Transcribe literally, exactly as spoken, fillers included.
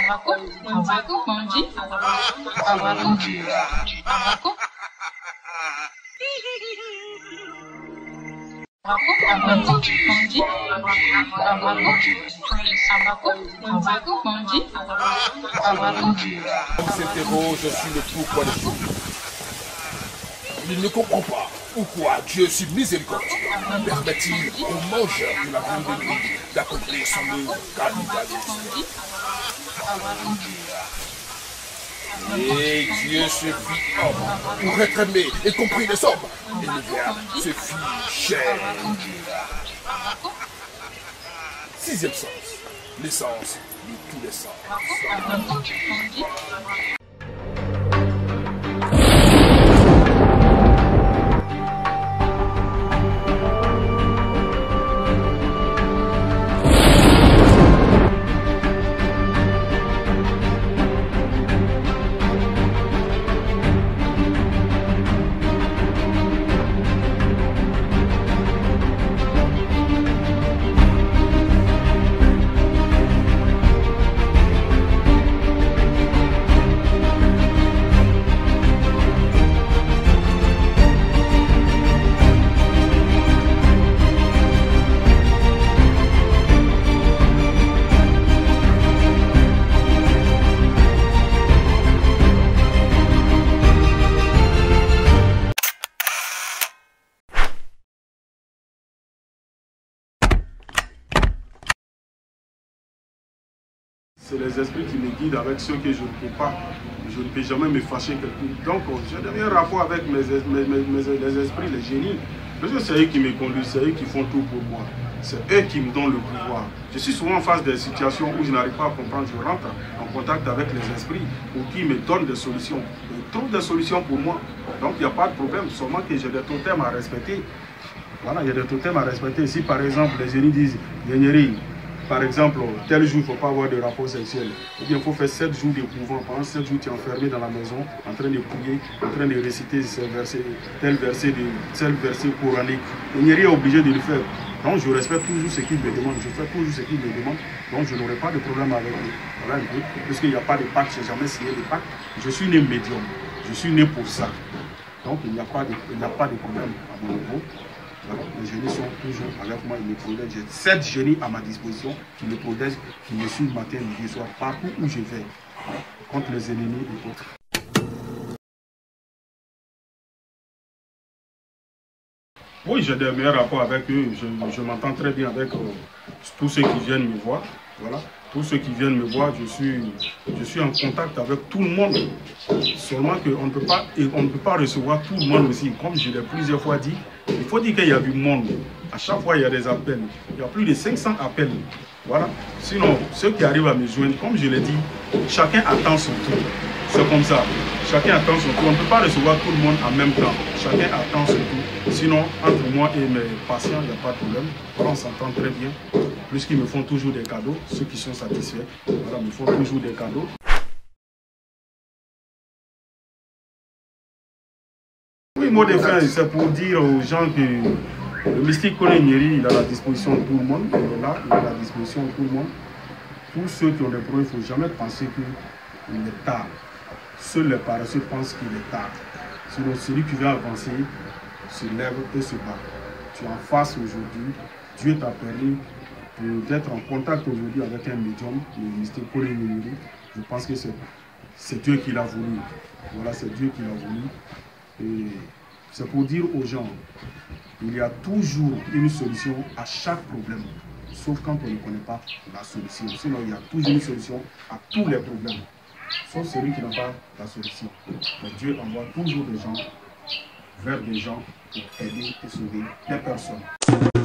s'interroge sur le pourquoi des choses. Il ne comprend pas pourquoi Dieu, si miséricordieux, permet-il aux mangeurs de la viande de nuit d'accomplir son œuvre caritative. Et Dieu se fit homme pour être aimé et compris des hommes. Et le Verbe se fit chair. Sixième sens, l'essence de tous les sens. C'est les esprits qui me guident avec ceux que je ne peux pas. Je ne peux jamais me fâcher quelqu'un. Donc, je n'ai un rapport avec mes, mes, mes, mes, les esprits, les génies. Parce que c'est eux qui me conduisent, c'est eux qui font tout pour moi. C'est eux qui me donnent le pouvoir. Je suis souvent en face des situations où je n'arrive pas à comprendre. Je rentre en contact avec les esprits pour qu'ils me donnent des solutions. Ils trouvent des solutions pour moi. Donc, il n'y a pas de problème. Seulement que j'ai des totems à respecter. Voilà, il y a des totems à respecter. Si par exemple, les génies disent, Yénéry, par exemple, tel jour, il ne faut pas avoir de rapport sexuel. Ou bien il faut faire sept jours d'éprouvant. Pendant sept jours, tu es enfermé dans la maison, en train de prier, en train de réciter ce verset, tel verset, de, tel verset coranique. Il n'y a rien obligé de le faire. Donc je respecte toujours ce qu'il me demande. Je fais toujours ce qu'il me demande. Donc je n'aurai pas de problème avec lui. Voilà un peu. Puisqu'il n'y a pas de pacte, je n'ai jamais signé de pacte. Je suis né médium. Je suis né pour ça. Donc il n'y a pas de, il n'y a pas de problème à mon niveau. Alors, les génies sont toujours avec moi, ils me protègent. J'ai sept génies à ma disposition qui me protègent, qui me suivent matin, midi et soir, partout où je vais, contre les ennemis et autres. Oui, j'ai des meilleurs rapports avec eux. Je, je m'entends très bien avec euh, tous ceux qui viennent me voir. Voilà. Tous ceux qui viennent me voir, je suis, je suis en contact avec tout le monde. Seulement qu'on ne peut pas, et on ne peut pas recevoir tout le monde aussi. Comme je l'ai plusieurs fois dit, il faut dire qu'il y a du monde. À chaque fois, il y a des appels. Il y a plus de cinq cents appels. Voilà. Sinon, ceux qui arrivent à me joindre, comme je l'ai dit, chacun attend son tour. C'est comme ça. Chacun attend son tour. On ne peut pas recevoir tout le monde en même temps. Chacun attend son tour. Sinon, entre moi et mes patients, il n'y a pas de problème. Voilà, on s'entend très bien. Puisqu'ils me font toujours des cadeaux. Ceux qui sont satisfaits, voilà, me font toujours des cadeaux. Oui, mot de fin, c'est pour dire aux gens que le mystique Kone Nyeri, il est à la disposition de tout le monde. Il est là, il est à la disposition de tout le monde. Tous ceux qui ont des problèmes, il ne faut jamais penser qu'il est tard. Seuls les paresseux pensent qu'il est tard. Sinon, celui qui veut avancer se lève et se bat. Tu es en face aujourd'hui. Dieu t'a permis d'être en contact aujourd'hui avec un médium, le mystique Kone Nyeri. Je pense que c'est Dieu qui l'a voulu. Voilà, c'est Dieu qui l'a voulu. Et c'est pour dire aux gens, il y a toujours une solution à chaque problème, sauf quand on ne connaît pas la solution. Sinon, il y a toujours une solution à tous les problèmes, sauf celui qui n'a pas la solution. Mais Dieu envoie toujours des gens vers des gens pour aider et sauver les personnes.